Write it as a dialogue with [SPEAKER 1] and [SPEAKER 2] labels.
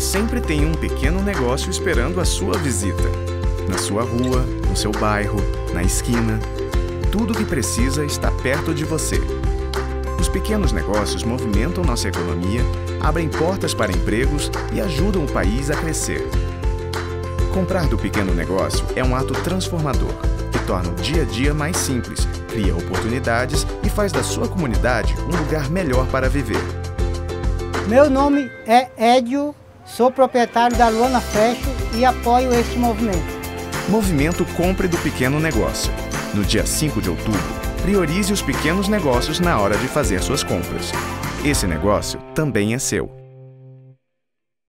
[SPEAKER 1] sempre tem um pequeno negócio esperando a sua visita. Na sua rua, no seu bairro, na esquina. Tudo o que precisa está perto de você. Os pequenos negócios movimentam nossa economia, abrem portas para empregos e ajudam o país a crescer. Comprar do pequeno negócio é um ato transformador, que torna o dia a dia mais simples, cria oportunidades e faz da sua comunidade um lugar melhor para viver.
[SPEAKER 2] Meu nome é Édio, sou proprietário da Luana Frecho e apoio este movimento.
[SPEAKER 1] Movimento Compre do Pequeno Negócio. No dia 5 de outubro, priorize os pequenos negócios na hora de fazer suas compras. Esse negócio também é seu.